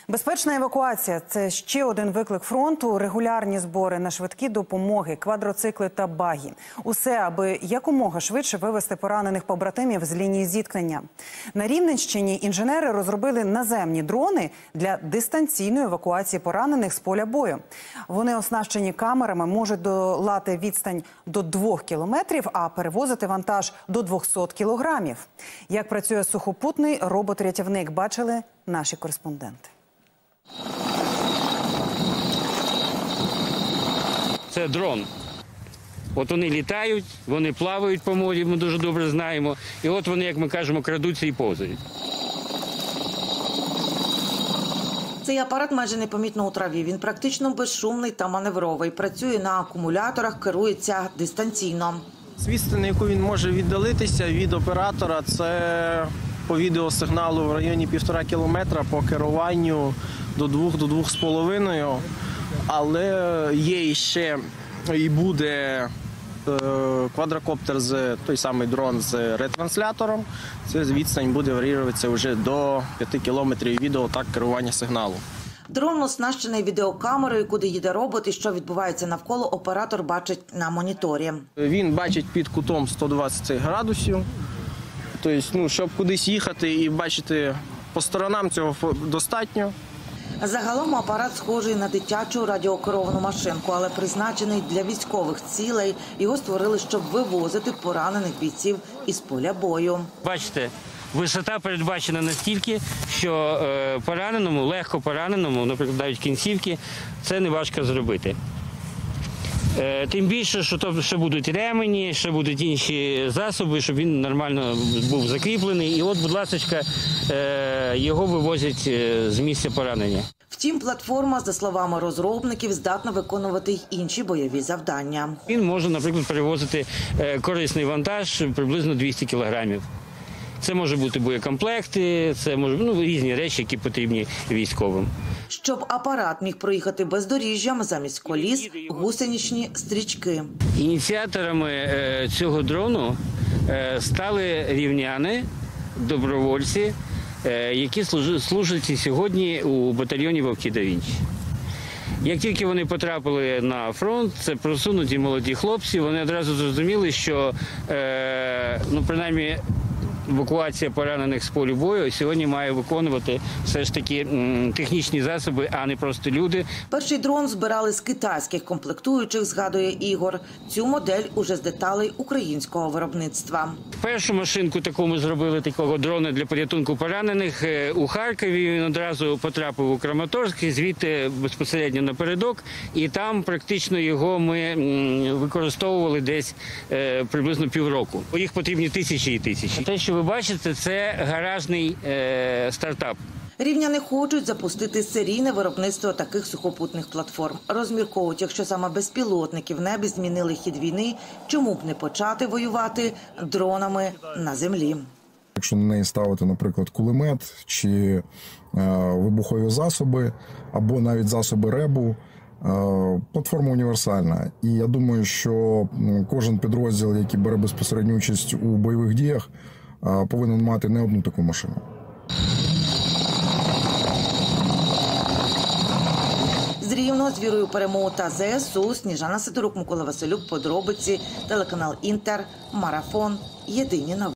Безпечна евакуація – це ще один виклик фронту, регулярні збори на швидкі допомоги, квадроцикли та багі. Усе, аби якомога швидше вивести поранених побратимів з лінії зіткнення. На Рівненщині інженери розробили наземні дрони для дистанційної евакуації поранених з поля бою. Вони оснащені камерами, можуть долати відстань до 2 кілометрів, а перевозити вантаж до 200 кілограмів. Як працює сухопутний робот-рятівник, бачили наші кореспонденти. Це дрон. От вони літають, вони плавають по морі, ми дуже добре знаємо. І от вони, як ми кажемо, крадуться і повзають. Цей апарат майже непомітно у траві. Він практично безшумний та маневровий. Працює на акумуляторах, керується дистанційно. Відстань, на яку він може віддалитися від оператора, це по відеосигналу в районі 1,5 кілометра, по керуванню до 2–2,5. Але є ще і буде квадрокоптер, той самий дрон з ретранслятором. Ця відстань буде варіюватися вже до 5 кілометрів від керування сигналу. Дрон оснащений відеокамерою, куди їде робот і що відбувається навколо, оператор бачить на моніторі. Він бачить під кутом 120 градусів. Тобто, щоб кудись їхати і бачити по сторонам, цього достатньо. Загалом апарат схожий на дитячу радіокеровану машинку, але призначений для військових цілей. Його створили, щоб вивозити поранених бійців із поля бою. Бачите, висота передбачена настільки, що пораненому, легко пораненому, наприклад, навіть кінцівки, це не важко зробити. Тим більше, що то ще будуть ремені, ще будуть інші засоби, щоб він нормально був закріплений. І от, будь ласка, його вивозять з місця поранення. Втім, платформа, за словами розробників, здатна виконувати й інші бойові завдання. Він може, наприклад, перевозити корисний вантаж приблизно 200 кілограмів. Це може бути боєкомплекти, це може різні речі, які потрібні військовим. Щоб апарат міг проїхати бездоріжжям, замість коліс – гусеничні стрічки. Ініціаторами цього дрону стали рівняни, добровольці, які служать і сьогодні у батальйоні «Вовки да Вінчі». Як тільки вони потрапили на фронт, це просунуті молоді хлопці, вони одразу зрозуміли, що, принаймні, евакуація поранених з поля бою сьогодні має виконувати все ж таки технічні засоби, а не просто люди. Перший дрон збирали з китайських комплектуючих, згадує Ігор. Цю модель уже з деталей українського виробництва. Першу машинку таку ми зробили, такого дрона для порятунку поранених у Харкові. Він одразу потрапив у Краматорськ, звідти безпосередньо напередок. І там практично його ми використовували десь приблизно півроку. Їх потрібні тисячі і тисячі. Те, що ви бачите, це гаражний стартап. Рівняни хочуть запустити серійне виробництво таких сухопутних платформ. Розмірковують, якщо саме безпілотники в небі змінили хід війни, чому б не почати воювати дронами на землі. Якщо на неї ставити, наприклад, кулемет чи вибухові засоби, або навіть засоби РЕБу, платформа універсальна. І я думаю, що кожен підрозділ, який бере безпосередню участь у бойових діях, повинен мати не одну таку машину. З Рівного з вірою у перемогу та ЗСУ. Сніжана Сидорук, Микола Василюк, подробиці, телеканал Інтер, Марафон, Єдині новини.